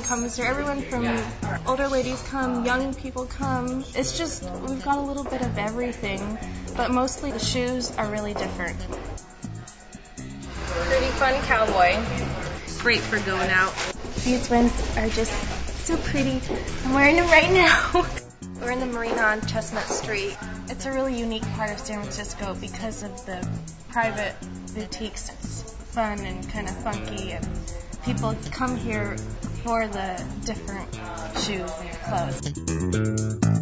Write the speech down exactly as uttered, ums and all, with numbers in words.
comes here. Everyone from older ladies come, young people come. It's just, we've got a little bit of everything, but mostly the shoes are really different. Pretty fun cowboy. Great for going out. These ones are just so pretty. I'm wearing them right now. We're in the marina on Chestnut Street. It's a really unique part of San Francisco because of the private boutiques. It's fun and kind of funky, and people come here for the different shoes and clothes.